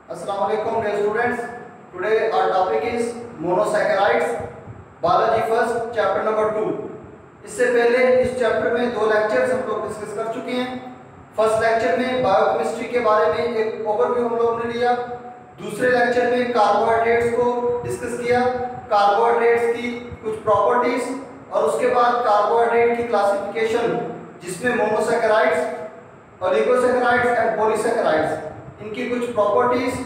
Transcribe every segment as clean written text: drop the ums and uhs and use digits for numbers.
Assalamu alaikum dear students. Today our topic is monosaccharides. Biology first chapter number 2. इससे पहले इस chapter में दो लेक्चर्स हम लोग डिस्कस कर चुके हैं। फर्स्ट लेक्चर में बायोकेमिस्ट्री के बारे में एक ओवरव्यू हम लोगों ने लिया। दूसरे लेक्चर में कार्बोहाइड्रेट्स को डिस्कस किया, कार्बोहाइड्रेट्स की कुछ प्रॉपर्टीज और उसके बाद कार्बोहाइड्रेट की क्लासिफिकेशन जिसमें मोनोसैकेराइड्स, ओलिगोसैकेराइड्स एंड पॉलीसैकेराइड्स इनकी कुछ प्रॉपर्टीज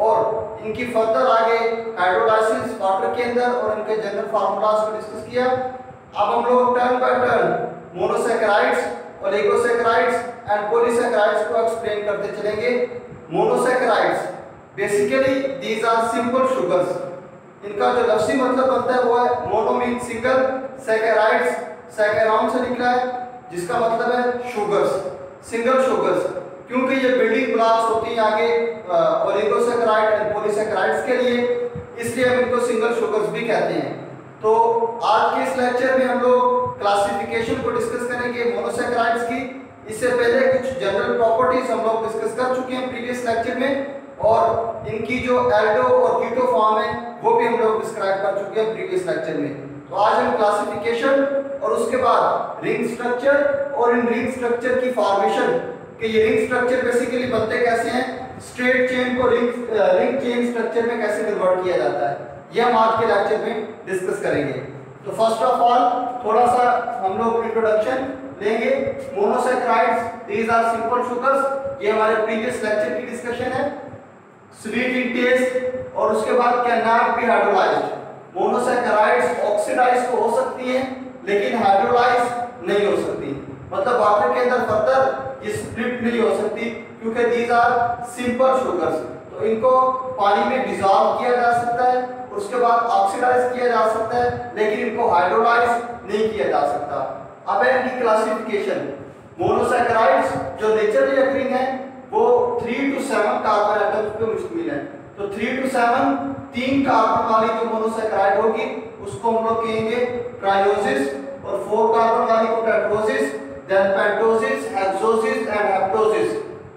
और इनकी फर्दर आगे हाइड्रोलाइसिस वाटर के अंदर और इनके जनरल फार्मूलाज को डिस्कस किया। अब हम लोग turn by turn monosaccharides, oligosaccharides and polysaccharides को एक्सप्लेन करते चलेंगे। Monosaccharides basically these are simple sugars. इनका जो लफ्जी मतलब बनता है वो है मोनो मीन सिंगल, सैकेराइड्स सैकेराउंड से निकला है जिसका मतलब है शुगर्स, सिंगल शुगर्स। क्योंकि ये बिल्डिंग ब्लॉक्स होती हैं आगे ओलिगोसैकेराइड एंड पॉलीसैकेराइड्स के लिए, इसलिए हम इनको सिंगल शुगर्स भी कहते हैं। तो आज के इस लेक्चर में हम लोग क्लासिफिकेशन को डिस्कस करेंगे मोनोसैकेराइड्स की। इससे पहले कुछ जनरल प्रॉपर्टीज हम लोग डिस्कस कर चुके हैं प्रीवियस लेक्चर में, और इनकी जो एल्डो और कीटो फॉर्म है वो भी हम लोग डिस्क्राइब कर चुके हैं प्रीवियस लेक्चर में। तो आज हम क्लासिफिकेशन और उसके बाद रिंग स्ट्रक्चर और इन रिंग स्ट्रक्चर की फॉर्मेशन कि ये रिंग स्ट्रक्चर बेसिकली बनते कैसे हैं, स्ट्रेट चेन को रिंग चेन स्ट्रक्चर में कैसे कन्वर्ट किया जाता है, ये हम आज के लेक्चर में डिस्कस करेंगे। तो फर्स्ट ऑफ ऑल थोड़ा सा हम लोग इंट्रोडक्शन लेंगे। Monosaccharides these are simple sugars, ये हमारे प्रीवियस लेक्चर की डिस्कशन है। स्वीट इन टेस्ट और उसके बाद can not be hydrolysed. Monosaccharides oxidise तो हो सकती हैं लेकिन हाइड्रोलाइज नहीं हो सकती, मतलब वाटर के अंदर फर्दर ये स्प्लिट नहीं हो सकती क्योंकि दीज आर सिंपल शुगर्स। तो इनको पानी में डिसॉल्व किया जा सकता है, उसके बाद ऑक्सीडाइज किया जा सकता है, लेकिन इनको हाइड्रोलाइज नहीं किया जा सकता। अब है इनकी क्लासिफिकेशन। मोनोसैकेराइड्स जो नेचुरली अकरिंग है वो 3 to 7 कार्बन एटम्स पे मुश्तमिल है। तो 3 to 7 3 कार्बन वाली जो मोनोसैकेराइड होगी उसको हम लोग कहेंगे ट्रायोसिस, और 4 कार्बन वाली को टेट्रोसिस, देन पेंटोसिस, हेक्सोसिस एंड हेप्टोसिस।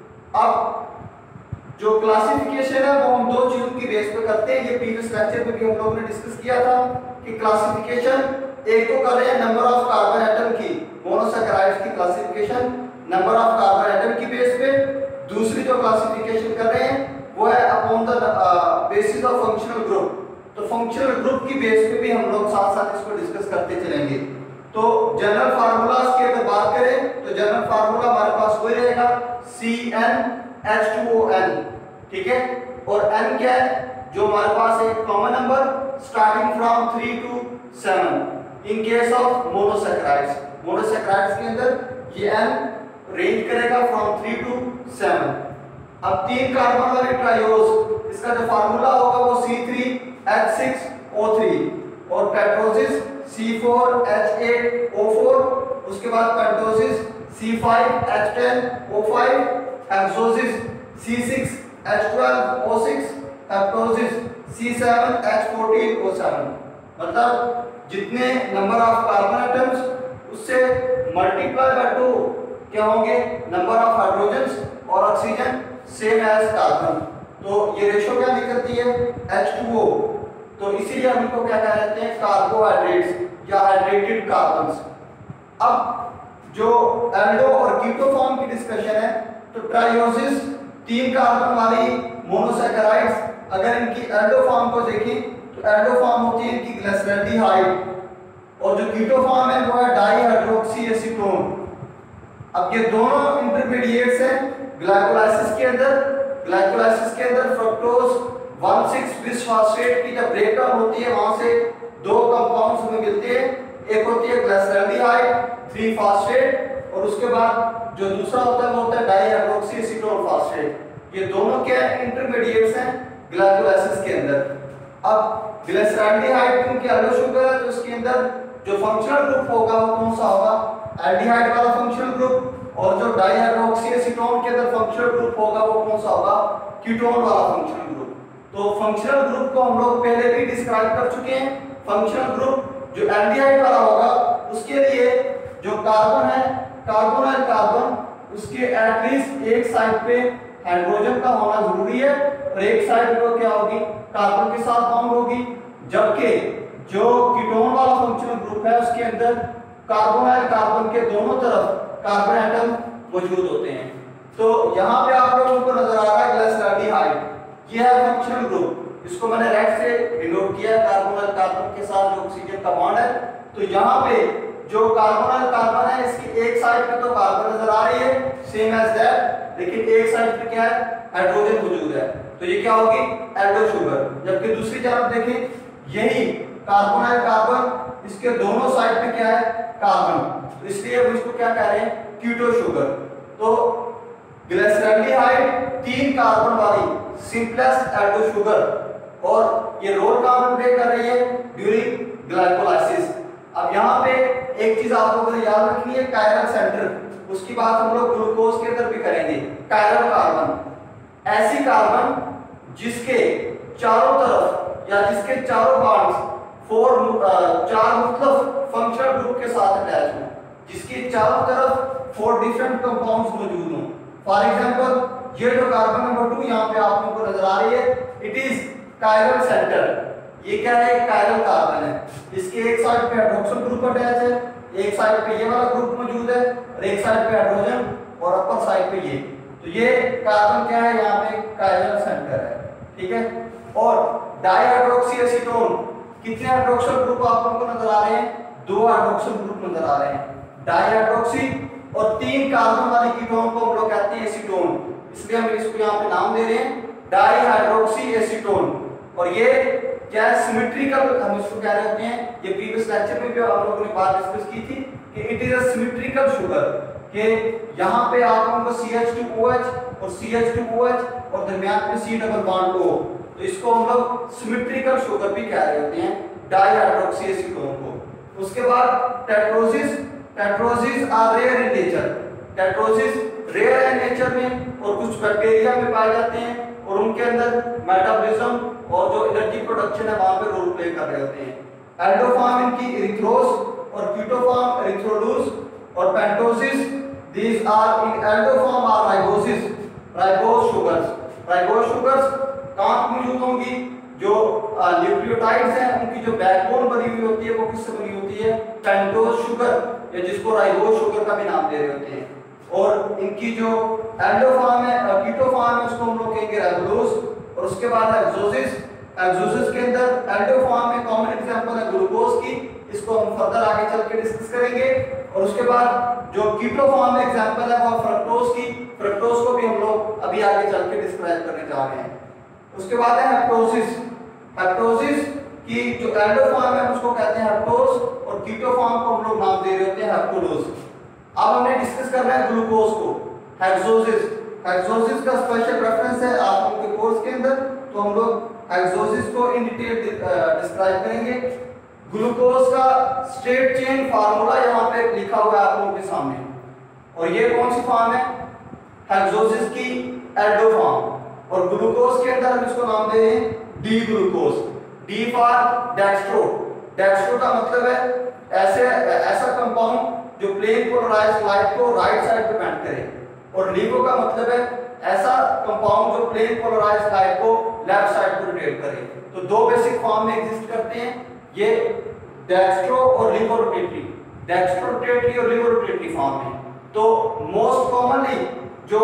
अब जो क्लासिफिकेशन है वो हम दो चीजों की बेस पे करते हैं। ये प्रीवियस लेक्चर में भी हम लोगों ने डिस्कस किया था कि क्लासिफिकेशन एक तो कर रहे हैं नंबर ऑफ कार्बन एटम की, मोनोसैकेराइड्स की classification number of carbon atom की बेस पे। दूसरी जो क्लासिफिकेशन कर रहे हैं वो है upon the basis of functional group. तो फंक्शनल ग्रुप की बेस पे भी हम लोग साथ साथ इसको डिस्कस करते चलेंगे। तो जनरल फार्मूलाज की अगर बात करें तो जनरल फार्मूला हमारे पास वही रहेगा CnH2ON, ठीक है। और N क्या है, जो हमारे पास एक common number starting from 3 to 7 in case of monosaccharides. Monosaccharides के अंदर ये N रेंज करेगा फ्रॉम 3 to 7। अब 3 कार्बन वाले ट्रायोज, इसका जो फार्मूला होगा वो C3H6O3 और टेट्रोसिस C4H8O4, उसके बाद पेंटोसिस C5H10O5, हेक्सोसिस C6H12O6, हेप्टोसिस C7H14O7। मतलब जितने नंबर ऑफ कार्बन एटम्स उससे मल्टीप्लाई बाय 2 क्या होंगे नंबर ऑफ हाइड्रोजन्स, और ऑक्सीजन सेम एज कार्बन। तो ये रेशो क्या निकलती है H2O। तो इसीलिए हम इनको क्या कहते हैं, कार्बोहाइड्रेट्स या हाइड्रेटेड कार्बन्स। अब जो एल्डो और कीटो फॉर्म की डिस्कशन है, तो ट्रायोसिस 3 कार्बन वाली मोनोसैकेराइड्स, अगर इनकी एल्डो फॉर्म को देखें तो एल्डो फॉर्म होती है इनकी ग्लिसरैल्डिहाइड, और जो कीटो फॉर्म है वो है डाईहाइड्रोक्सी एसीटोन। अब ये दोनों इंटरमीडिएट्स हैं ग्लाइकोलाइसिस के अंदर। ग्लाइकोलाइसिस के अंदर फ्रक्टोज 1,6-बिसफॉस्फेट की जब ब्रेकडाउन होती है वहां से दो कंपाउंड्स हमें मिलते हैं, एक होती है ग्लिसरैल्डिहाइड 3-फॉस्फेट, और उसके बाद जो दूसरा होता है वो होता है डाईहाइड्रोक्सी एसीटोन फॉस्फेट। ये दोनों क्या इंटरमीडिएट्स हैं ग्लाइकोलाइसिस के अंदर। अब ग्लिसरैल्डिहाइड क्योंकि एल्डो शुगर है तो इसके अंदर जो फंक्शनल ग्रुप होगा वो कौन सा होगा, एल्डिहाइड वाला फंक्शनल ग्रुप, और जो डाईहाइड्रोक्सी एसीटोन के अंदर फंक्शनल ग्रुप होगा वो कौन सा होगा, कीटोन वाला फंक्शनल ग्रुप। तो फंक्शनल ग्रुप को हम लोग पहले भी डिस्क्राइब कर चुके हैं। फंक्शनल ग्रुप जो एल्डिहाइड वाला होगा उसके लिए जो कार्बन है, कार्बन और कार्बन उसके एटलीस्ट एक साइड पे हाइड्रोजन का होना जरूरी है और एक साइड पर क्या होगी, कार्बन के साथ बाउंड होगी, जबकि जो कीटोन वाला फंक्शनल ग्रुप है उसके अंदर कार्बन और कार्बन के दोनों तरफ कार्बन एटम मौजूद होते हैं। तो यहाँ पे आप लोगों को नजर आ रहा है ग्लिसरॉल्डिहाइड, ये है फंक्शनल ग्रुप, इसको मैंने रेड से डिनोट किया, कार्बन और कार्बन के साथ जो ऑक्सीजन का बॉन्ड है। तो यहाँ पे जो कार्बन और कार्बन है इसकी एक साइड पे तो कार्बन नजर आ रही है सेम एज दैट, लेकिन एक साइड पे क्या है, हाइड्रोजन मौजूद है, तो ये क्या होगी, एल्डो शुगर। जबकि दूसरी तरफ देखें यही कार्बन और कार्बन, इसके दोनों साइड पे क्या है, कार्बन, तो इसलिए हम इसको क्या कह रहे हैं, कीटो शुगर। तो ग्लिसरॉल्डिहाइड 3 कार्बन वाली सिंपलेस्ट एल्डो शुगर और ये रोल काम प्ले कर रही है ड्यूरिंग ग्लाइकोलाइसिस। अब यहाँ पे एक चीज आप लोगों को याद रखनी है, कायरल सेंटर, उसकी बात हम लोग ग्लूकोज के अंदर भी करेंगे। कायरल कार्बन ऐसी कार्बन जिसके चारों तरफ या जिसके चारों बॉन्ड्स 4 मुख्तलिफ फंक्शनल ग्रुप के साथ अटैच हो, जिसकी चारों तरफ 4 डिफरेंट कंपाउंड्स मौजूद हों। फॉर एग्जांपल ये जो कार्बन नंबर 2 यहाँ पे आप लोगों को नजर आ रही है, इट इज कायरल सेंटर, ये क्या है, कायरल कार्बन है, इसके एक साइड पे हाइड्रोक्सिल ग्रुप अटैच है, एक साइड पे ये वाला ग्रुप मौजूद है और एक साइड पे हाइड्रोजन और अपर साइड पे ये, तो ये कार्बन क्या है, यहाँ पे कायरल सेंटर है, ठीक है। और डाइहाइड्रोक्सी एसीटोन, कितने हाइड्रोक्सिल ग्रुप आप लोगों को नजर आ रहे हैं, 2 हाइड्रोक्सिल ग्रुप नजर आ रहे हैं, डाइहाइड्रोक्सी, और 3 कार्बन वाले कीटोन को हम लोग कहते हैं एसीटोन, इसलिए हम इसको यहाँ पे नाम दे रहे हैं डाइहाइड्रोक्सी एसीटोन। और ये क्या है, सिमेट्रिकल हम इसको कह रहे होते हैं, ये प्रीवियस लेक्चर में भी हम लोगों ने बात डिस्कस की थी कि it is a symmetrical sugar, कि यहाँ पे आप लोगों को CH2OH और CH2OH और दरमियान में C डबल बॉन्ड O, तो इसको हम लोग सिमेट्रिकल शुगर भी कह रहे होते हैं, डाइहाइड्रोक्सी एसीटोन को। उसके बाद tetroses, tetroses are rare in nature, tetroses rare है नेचर में और कुछ बैक्टीरिया में पाए जाते हैं और उनके अंदर मेटाबॉलिज्म और जो एनर्जी प्रोडक्शन है वहां पे रोल प्ले कर रहे होते हैं। एल्डोफॉर्म इनकी इरिथ्रोस और कीटोफॉर्म इरिथ्रोलूस और pentoses, these are in aldo form are riboses, ribose sugars, ribose sugars कहां मौजूद होंगी, जो न्यूक्लियोटाइड्स हैं उनकी जो बैकबोन बनी हुई होती है वो किससे बनी होती है, पेंटोस शुगर, या जिसको राइबोस शुगर का भी नाम दे रहे होते हैं। और इनकी जो एल्डोफॉर्म है, कीटोफॉर्म है, उसको हम लोग कहेंगे राइबोलोस। और उसके बाद एक्सोसिस, एक्सोसिस के अंदर एल्डोफॉर्म में कॉमन एग्जांपल है ग्लूकोज की, इसको हम फर्दर आगे चल के डिस्कस करेंगे। और उसके बाद जो कीटोफॉर्म में एग्जांपल है वो फ्रक्टोज की, फ्रक्टोज को भी हम लोग अभी आगे चल के डिस्क्राइब करने जा रहे हैं। उसके बाद है हेप्टोसिस, हेप्टोसिस की जो एल्डोफॉर्म है उसको कहते हैं हेप्टोस और कीटोफॉर्म को हम लोग नाम दे रहे होते हैं हेप्टोलोस। अब हमने डिस्कस करना है ग्लूकोज को, हेक्सोसिस, हेक्सोसिस का स्पेशल रेफरेंस है आप लोगों के कोर्स के अंदर, तो हम लोग हेक्सोसिस को इन डिटेल डिस्क्राइब करेंगे। ग्लूकोज का स्ट्रेट चेन फार्मूला यहाँ पे लिखा हुआ है आप लोगों के सामने, और ये कौन सी फॉर्म है, हेक्सोसिस की एल्डो फॉर्म, और ग्लूकोज के अंदर हम इसको नाम दे रहे हैं D glucose, D for dextro, dextro का मतलब है ऐसा कंपाउंड जो प्लेन पोलराइज्ड लाइट को राइट साइड पे बेंड करे, और लीवो का मतलब है ऐसा कंपाउंड जो प्लेन पोलराइज्ड लाइट को लेफ्ट साइड पे रोटेट करे। तो दो बेसिक फॉर्म में एग्जिस्ट करते हैं ये डेक्स्ट्रो और लीवो रोटेटरी, डेक्स्ट्रो रोटेटरी और लीवो रोटेटरी फॉर्म में। तो मोस्ट कॉमनली जो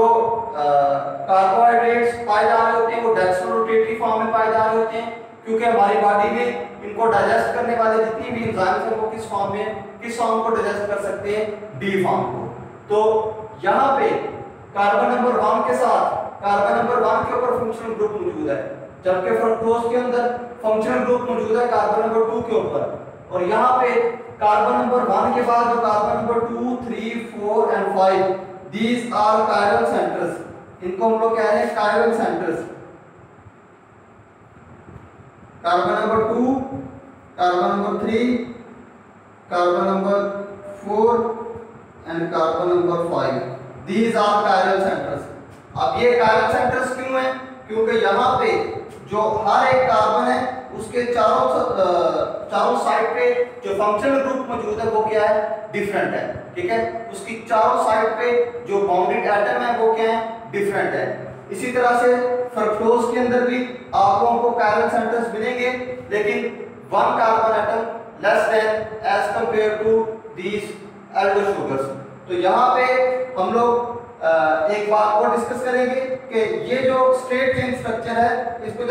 कार्बोहाइड्रेट्स पाए जा रहे होते हैं वो डेक्स्ट्रो रोटेटरी फॉर्म में पाए जा रहे होते हैं, क्योंकि हमारी बॉडी में इनको डाइजेस्ट करने वाले जितनी भी एंजाइम्स हैं वो किस फॉर्म में, किस फॉर्म को डाइजेस्ट कर सकते हैं, डी फॉर्म को। तो यहाँ पे कार्बन नंबर 1 के साथ कार्बन नंबर 1 के ऊपर फंक्शनल ग्रुप मौजूद है, जबकि फ्रक्टोज के अंदर फंक्शनल ग्रुप मौजूद है कार्बन नंबर 2 के ऊपर। और यहाँ पे कार्बन नंबर 1 के बाद जो carbon number 2, 3, 4 and 5 these are chiral centres, इनको हम लोग कह रहे हैं chiral centres. Carbon number 2, carbon number 3, carbon number 4 and carbon number 5 these are chiral centres. अब ये कायरल सेंटर्स क्यों हैं? क्योंकि यहाँ पे जो हर एक कार्बन है उसके चारों साइड पे जो फंक्शनल ग्रुप मौजूद है वो क्या है, डिफरेंट है, ठीक है। उसकी चारों साइड पे जो बाउंडेड एटम है वो क्या है, डिफरेंट है। इसी तरह से फ्रक्टोज के अंदर भी आप लोगों को chiral सेंटर्स मिलेंगे, लेकिन 1 carbon atom less than as compared to these aldo sugars. तो यहाँ पे हम लोग एक बात और डिस्कस करेंगे कि ये जो स्ट्रेट चेन स्ट्रक्चर है, इसको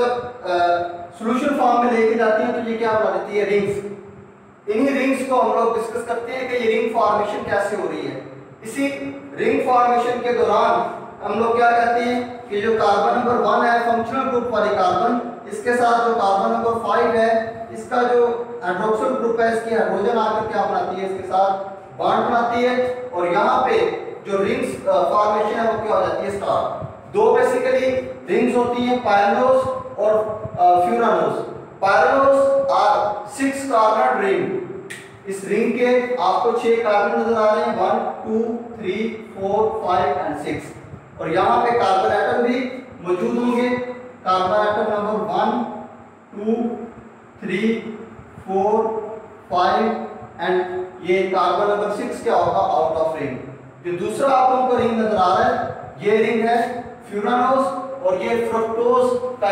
जब सॉल्यूशन फॉर्म में लेके जाती है तो ये क्या बना देती है, रिंग्स। इन्हीं रिंग्स को हम लोग डिस्कस करते हैं कि ये रिंग फॉर्मेशन कैसे हो रही है। इसी रिंग फॉर्मेशन के दौरान हम लोग क्या कहते हैं कि जो कार्बन नंबर 1 है फंक्शनल ग्रुप वाली कार्बन, इसके साथ जो कार्बन नंबर 5 है इसका जो हाइड्रोक्सिल ग्रुप है, इसकी हाइड्रोजन आकर क्या बनाती है, इसके साथ बॉन्ड बनाती है, और यहाँ पे जो रिंग्स फॉर्मेशन है वो क्या हो जाती है, स्टार। दो बेसिकली रिंग्स होती हैं, पायरनोस और furanose. Pyranose are 6 carbon ring. इस रिंग के आपको 6 कार्बन नजर आ रहे हैं, 1 2 3 4 5 एंड 6, और यहाँ पे कार्बन एटम भी मौजूद होंगे। कार्बन एटम नंबर 1 2 3 4 5 एंड ये कार्बन नंबर 6 क्या होगा, आउट ऑफ रिंग। जो दूसरा आप लोगों को रिंग नजर आ रहा है, ये रिंग है फ्यूरानोस, और ये फ्रक्टोज का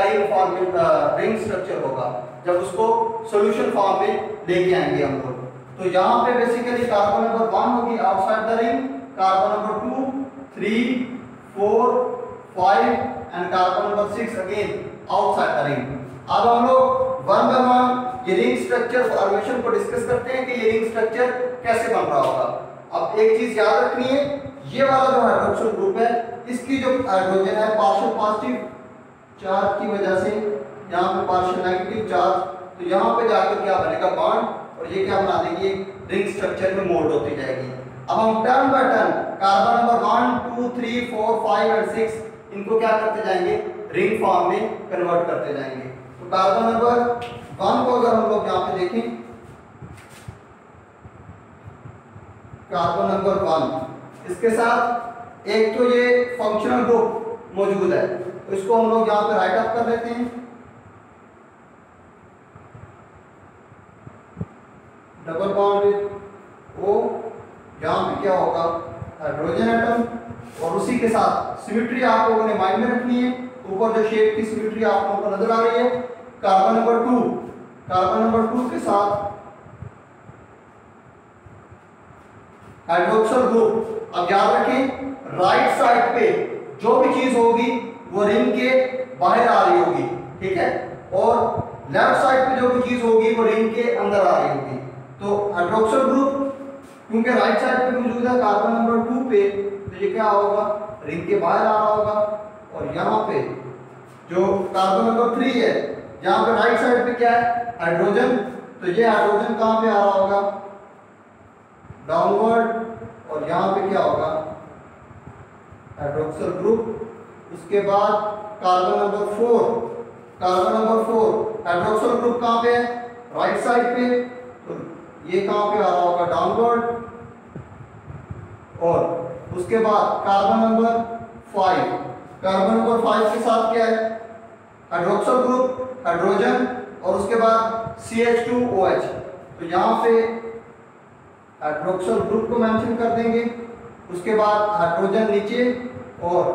रिंग स्ट्रक्चर होगा जब उसको सॉल्यूशन फॉर्म में लेके आएंगे हम लोग। तो यहाँ पे बेसिकली कार्बन नंबर 1 होगी outside the ring, carbon number 2 3 4 5 and carbon number 6 again outside the ring. अब हम लोग वन बाय वन ये रिंग स्ट्रक्चर फॉर्मेशन को डिस्कस करते हैं कि ये रिंग स्ट्रक्चर कैसे बन रहा होगा। अब एक चीज याद रखनी है, ये वाला जो हाइड्रोक्सिल ग्रुप है, इसकी जो हाइड्रोजन है पार्शियल पॉजिटिव चार्ज की वजह से यहाँ पे पार्शियल नेगेटिव चार्ज, तो यहाँ पे जाकर क्या बनेगा, बॉन्ड, और ये क्या बना देगी, रिंग स्ट्रक्चर में मोल्ड होती जाएगी। अब हम turn by turn carbon number 1 2 3 4 5 and 6 इनको क्या करते जाएंगे, रिंग फॉर्म में कन्वर्ट करते जाएंगे। तो कार्बन नंबर 1 को अगर हम लोग यहाँ पे देखें, कार्बन नंबर 1 इसके साथ एक तो ये फंक्शनल ग्रुप मौजूद है, तो इसको हम लोग यहाँ पे राइट अप कर लेते हैं। डबल बॉन्ड विद O, यहाँ पे क्या होगा, हाइड्रोजन एटम, और उसी के साथ सिमेट्री आप लोगों ने माइंड में रखनी है। ऊपर जो शेप की सिमेट्री आप लोगों को नजर आ रही है, कार्बन नंबर 2, कार्बन नंबर 2 के साथ हाइड्रोक्सिल ग्रुप। अब याद रखें राइट साइड पे जो भी चीज होगी वो रिंग के बाहर आ रही होगी, ठीक है, और लेफ्ट साइड पे जो भी चीज होगी वो रिंग के अंदर आ रही होगी। तो हाइड्रोक्सिल ग्रुप क्योंकि राइट साइड पे मौजूद है कार्बन नंबर 2 पे, तो ये क्या होगा, रिंग के बाहर आ रहा होगा। और यहाँ पे जो कार्बन नंबर 3 है, यहाँ पे राइट साइड पे क्या है, हाइड्रोजन, तो ये हाइड्रोजन कहाँ पे आ रहा होगा, डाउनवर्ड, और यहाँ पे क्या होगा, हाइड्रोक्सिल ग्रुप। उसके बाद carbon number 4, carbon number 4 hydroxyl group कहाँ पे है, राइट साइड पे, तो ये कहाँ पे आ रहा होगा, डाउनवर्ड। और उसके बाद कार्बन नंबर 5, कार्बन नंबर 5 के साथ क्या है, हाइड्रोक्सिल ग्रुप, हाइड्रोजन, और उसके बाद CH2OH, तो यहाँ पे हाइड्रोक्सिल ग्रुप को मेंशन कर देंगे। उसके बाद हाइड्रोजन नीचे और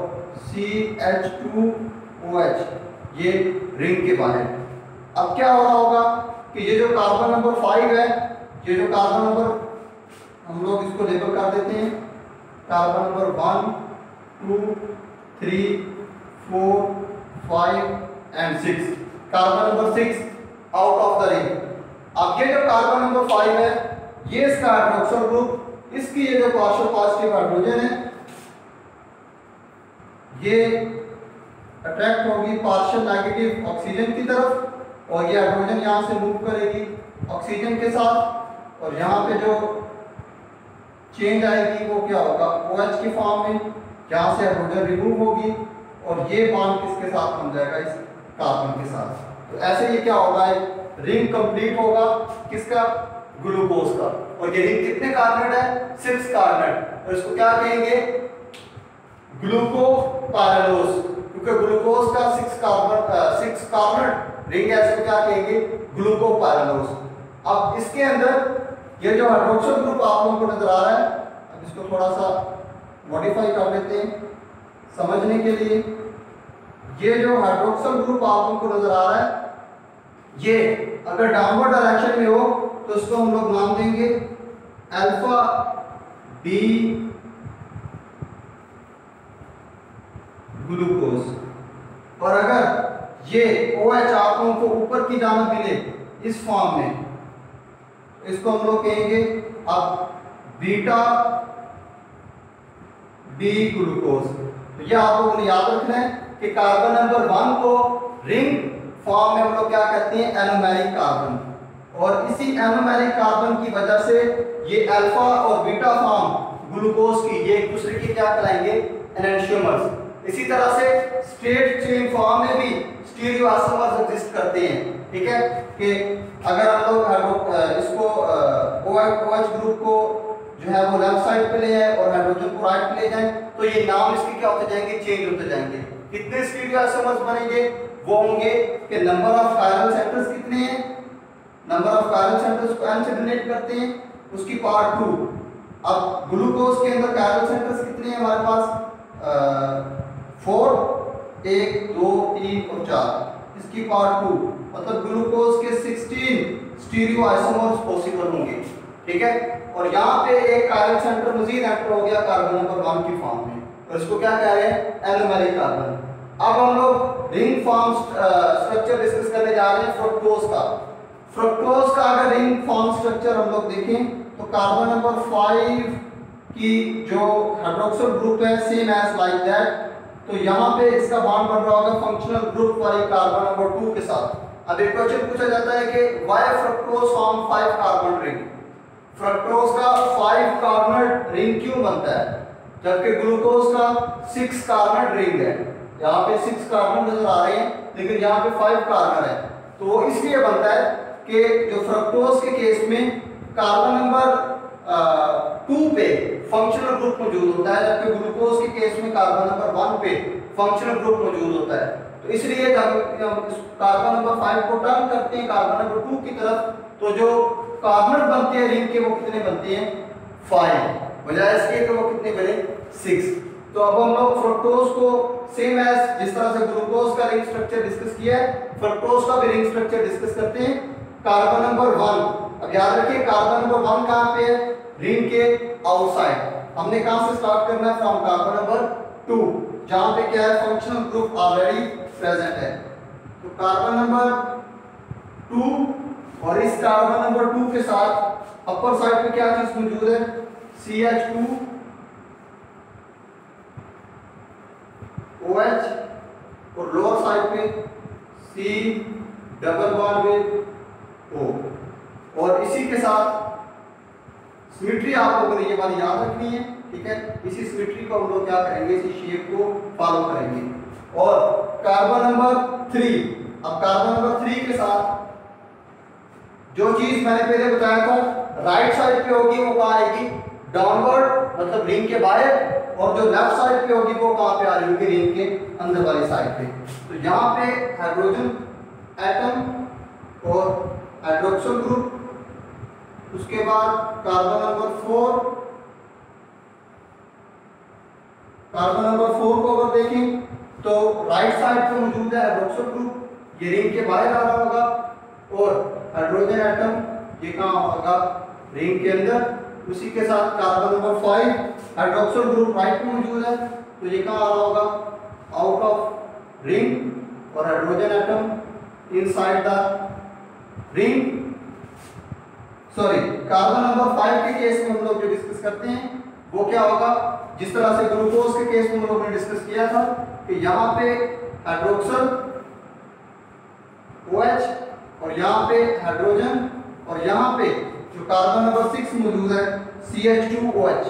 CH2OH ये रिंग के बाहर। अब क्या हो रहा होगा कि ये जो कार्बन नंबर 5 है, ये जो कार्बन नंबर, हम लोग इसको लेबल कर देते हैं, carbon number 1 2 3 4 5 and 6, carbon number 6 out of the ring. अब ये जो कार्बन नंबर 5 है, ये इसका हाइड्रोक्सिल ग्रुप, इसकी ये जो पार्शियल पॉजिटिव हाइड्रोजन है, ये अट्रैक्ट होगी पार्शियल नेगेटिव ऑक्सीजन की तरफ, और ये हाइड्रोजन यहाँ से मूव करेगी ऑक्सीजन के साथ, और यहाँ पे जो चेंज आएगी वो क्या होगा, OH की फॉर्म में, यहाँ से हाइड्रोजन रिमूव होगी, और ये बॉन्ड किसके साथ बन जाएगा, इस कार्बन के साथ। तो ऐसे ये क्या होगा, रिंग कंप्लीट होगा किसका, ग्लूकोज का। और ये रिंग कितने कार्बनेट है, 6 कार्बनेट, तो इसको क्या कहेंगे, ग्लूकोपायरनोस, क्योंकि ग्लूकोज का 6 कार्बनेट रिंग है, इसको क्या कहेंगे, ग्लूकोपायरनोस। अब इसके अंदर ये जो हाइड्रोक्सिल ग्रुप आप लोगों को नजर आ रहा है, अब इसको थोड़ा सा मॉडिफाई कर लेते हैं समझने के लिए। ये जो हाइड्रोक्सिल ग्रुप आपको नजर आ रहा है, ये अगर डाउनवर्ड डायरेक्शन में हो तो इसको हम लोग नाम देंगे अल्फा डी ग्लूकोज। और अगर ये OH आप लोगों को ऊपर की जानिब मिले इस फॉर्म में, इसको हम लोग कहेंगे अब बीटा डी ग्लूकोज। तो ये आप लोगों ने याद रखना है कि कार्बन नंबर 1 को रिंग फॉर्म में हम लोग क्या कहते हैं, एनोमेरिक कार्बन। और इसी एनोमेरिक कार्बन की वजह से ये अल्फा और बीटा फॉर्म ग्लूकोज की ये एक दूसरे की क्या कहलाएंगे, एनेंटियोमर्स। इसी तरह से स्ट्रेट चेन फॉर्म में भी स्टीरियोआइसोमर्स एग्जिस्ट करते हैं। ठीक है, कि अगर हम लोग इसको OH ग्रुप को जो है वो लेफ्ट साइड पे ले जाए और हाइड्रोजन को राइट पे ले जाए तो ये नाम इसके क्या होते जाएंगे, चेंज होते जाएंगे। कितने स्टीरियोआइसोमर्स बनेंगे, वो होंगे कि नंबर ऑफ कायरल सेंटर्स कितने हैं, नंबर ऑफ कायरल सेंटर्स को n से डिनोट करते हैं, उसकी पावर 2। अब ग्लूकोज के अंदर कायरल सेंटर्स कितने हैं हमारे पास, 4, 1, 2, 3 और 4, इसकी पावर 2, मतलब ग्लूकोज के 16 स्टीरियोआइसोमर्स पॉसिबल होंगे। ठीक है, और यहाँ पे एक कायरल सेंटर मजीद एंटर हो गया कार्बन नंबर 1 की फॉर्म में, और इसको क्या कह रहे हैं, एनोमेरिक कार्बन। अब हम लोग रिंग फॉर्म स्ट्रक्चर डिस्कस करने जा रहे हैं फ्रुक्टोज का। फ्रुक्टोज का अगर रिंग फॉर्म स्ट्रक्चर हम लोग देखें तो कार्बन नंबर 5 की जो हाइड्रोक्सिल ग्रुप है सेम एज लाइक दैट, तो यहाँ पे इसका बॉन्ड बन रहा होगा फंक्शनल ग्रुप वाली कार्बन नंबर 2 के साथ। अब एक क्वेश्चन पूछा जाता है कि why fructose form 5 carbon ring, fructose का 5 कार्बन रिंग क्यों बनता है जबकि ग्लूकोज का 6 कार्बन रिंग है। यहाँ पे 6 कार्बन नजर आ रहे हैं लेकिन यहाँ पे 5 कार्बन है, तो वो इसलिए बनता है कि जो फ्रुक्टोज के केस में कार्बन नंबर 2 पे फंक्शनल ग्रुप मौजूद होता है, जबकि ग्लूकोज के केस में कार्बन नंबर 1 पे फंक्शनल ग्रुप मौजूद होता है। तो इसलिए जब हम इस कार्बन नंबर 5 को टर्न करते हैं कार्बन नंबर 2 की तरफ, तो जो कार्बन बनते हैं रिंग के वो कितने बनते हैं, 5, बजाय इसके कि वो कितने बने, 6। तो अब हम लोग फ्रुक्टोज को सेम एज जिस तरह से ग्लूकोज का रिंग स्ट्रक्चर डिस्कस किया है, फ्रुक्टोज का भी रिंग स्ट्रक्चर डिस्कस करते हैं। कार्बन नंबर 1, अब याद रखिए कार्बन नंबर 1 कहां पे है, रिंग के आउटसाइड। हमने कहां से स्टार्ट करना है, फ्रॉम कार्बन नंबर 2 जहां पे क्या है, फंक्शनल ग्रुप ऑलरेडी प्रेजेंट है। तो कार्बन नंबर 2 और इस कार्बन नंबर 2 के साथ अपर साइड पे क्या चीज मौजूद है, CH2 OH, और लोअर साइड पे C double bond with O। और इसी के साथ सिमेट्री आप लोगों ने ये बात याद रखनी है। ठीक है, इसी सिमेट्री को हम लोग क्या करेंगे, इसी शेप को फॉलो करेंगे। और कार्बन नंबर 3, अब कार्बन नंबर 3 के साथ जो चीज मैंने पहले बताया था राइट साइड पे होगी वो कहाँ आएगी, डाउनवर्ड मतलब रिंग के बाहर, और जो लेफ्ट साइड पे होगी वो कहाँ पे आ रही होगी, रिंग के अंदर वाली साइड पे। तो यहाँ पे हाइड्रोजन एटम और हाइड्रोक्सिल ग्रुप, उसके बाद कार्बन नंबर 4, कार्बन नंबर 4 को अगर देखें तो राइट साइड पे मौजूद है हाइड्रोक्सिल ग्रुप, ये रिंग के बाहर आ रहा होगा, और हाइड्रोजन एटम ये कहाँ होगा, रिंग के अंदर। उसी के साथ carbon number 5 hydroxyl group right में मौजूद है, तो ये कहाँ आ रहा होगा, आउट ऑफ रिंग, और hydrogen atom inside the ring. Sorry, carbon number 5 के केस में हम लोग जो डिस्कस करते हैं वो क्या होगा, जिस तरह से ग्लूकोज के केस में हम लोगों ने डिस्कस किया था कि यहाँ पे हाइड्रोक्सिल OH, और यहाँ पे हाइड्रोजन, और यहाँ पे जो कार्बन नंबर 6 मौजूद है CH2 OH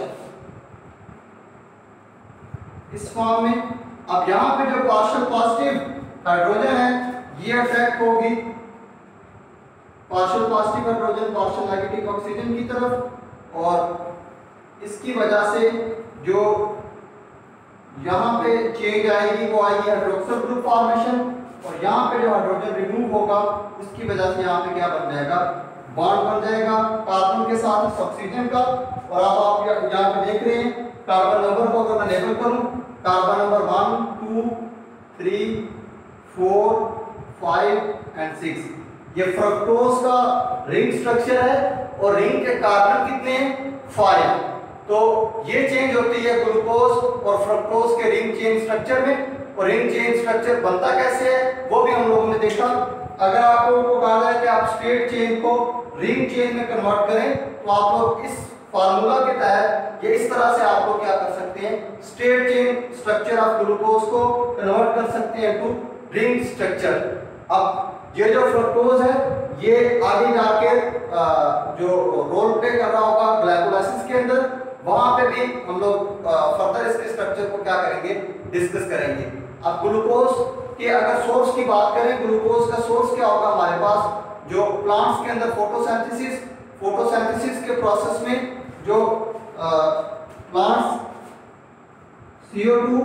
इस फॉर्म में। अब यहाँ पे जो पार्शियल पॉजिटिव हाइड्रोजन है ये अट्रैक्ट होगी partial positive hydrogen partial negative oxygen की तरफ, और इसकी वजह से जो यहाँ पे चेंज आएगी वो आएगी हाइड्रोक्सिल ग्रुप फॉर्मेशन, और यहाँ पे जो हाइड्रोजन रिमूव होगा उसकी वजह से यहाँ पे क्या बन जाएगा, बॉन्ड बन जाएगा कार्बन के साथ ऑक्सीजन का। और अब आप यहाँ पे देख रहे हैं कार्बन नंबर को अगर मैं लेबल करूं, कार्बन नंबर 1, 2, 3, 4, 5 एंड 6। ये फ्रक्टोज का रिंग स्ट्रक्चर है और रिंग के कार्बन कितने हैं 5। तो ये चेंज होती है ग्लूकोज और फ्रक्टोज के रिंग चेन स्ट्रक्चर में। और रिंग चेन स्ट्रक्चर बनता कैसे है वो भी हम लोगों ने देखा। अगर आपको कहा जाए कि आप स्ट्रेट चेन को रिंग चेन में कन्वर्ट करें तो आप लोग इस फार्मूला के तहत ये इस तरह से आप लोग क्या कर सकते हैं, straight chain structure of glucose को कन्वर्ट कर सकते हैं टू रिंग स्ट्रक्चर। अब ये जो फ्रक्टोज है ये आगे जाके जो रोल प्ले कर रहा होगा ग्लाइकोलाइसिस के अंदर, वहां पे भी हम लोग फर्दर इसके स्ट्रक्चर को क्या करेंगे, डिस्कस करेंगे। अब ग्लूकोज के अगर सोर्स की बात करें, ग्लूकोज का सोर्स क्या होगा हमारे पास, जो प्लांट्स के अंदर फोटोसिंथेसिस के प्रोसेस में जो प्लांट्स CO2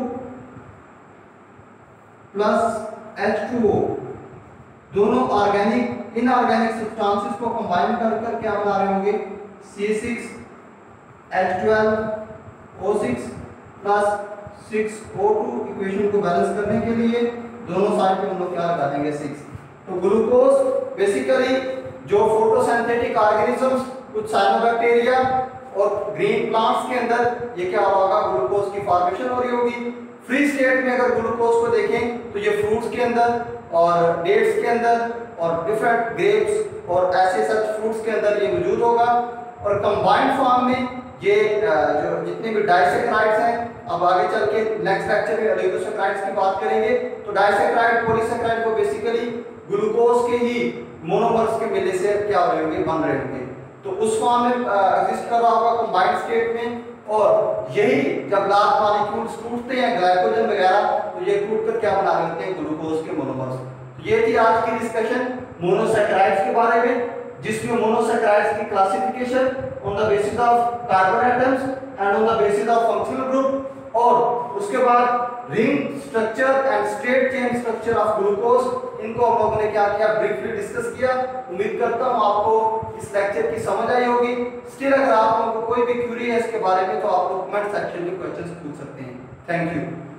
प्लस H2O दोनों ऑर्गेनिक इनऑर्गेनिक सब्सटेंसेस को कंबाइन कर कर क्या बना रहे होंगे, C6H12O6 प्लस 6O2 इक्वेशन को बैलेंस करने के लिए दोनों साइड पे हम लोग क्या लगा देंगे 6। तो ग्लूकोज बेसिकली जो फोटोसिंथेटिक ऑर्गेनिजम्स, कुछ साइनोबैक्टीरिया और ग्रीन प्लांट्स के अंदर ये क्या होगा, ग्लूकोज की फॉर्मेशन हो रही होगी। फ्री स्टेट में अगर ग्लूकोज को देखें तो ये फ्रूट्स के अंदर और डेट्स के अंदर और डिफरेंट ग्रेप्स और ऐसे सच फ्रूट्स के अंदर ये मौजूद होगा। और कंबाइंड फॉर्म में ये जो जितने भी डाइसैकेराइड्स हैं, अब आगे चल के नेक्स्ट लेक्चर में ओलिगोसैकेराइड्स की बात करेंगे, तो डाइसैकेराइड पॉलीसैकेराइड को बेसिकली ग्लूकोज के ही मोनोमर्स के मिलने से क्या हो रहे होंगे, बन रहे होंगे। तो उस फॉर्म में एग्जिस्ट कर रहा होगा कंबाइंड स्टेट में। और यही जब लास्ट मॉलिक्यूल्स टूटते हैं ग्लाइकोजन वगैरह, तो ये टूट कर क्या बना रहे होते हैं, ग्लूकोज के मोनोमर्स। ये थी आज की डिस्कशन मोनोसैकेराइड्स के बारे में, जिसमें मोनोसैकेराइड्स की classification on the basis of carbon atoms and on the basis of functional group, और उसके बाद ring structure and straight chain structure of glucose, इनको हम लोगों ने क्या किया, ब्रीफली डिस्कस किया। उम्मीद करता हूं आपको इस लेक्चर की समझ आई होगी। स्टिल अगर आप लोगों को कोई भी क्वेरी है इसके बारे में तो आप लोग कमेंट सेक्शन में क्वेश्चंस पूछ सकते हैं। Thank you.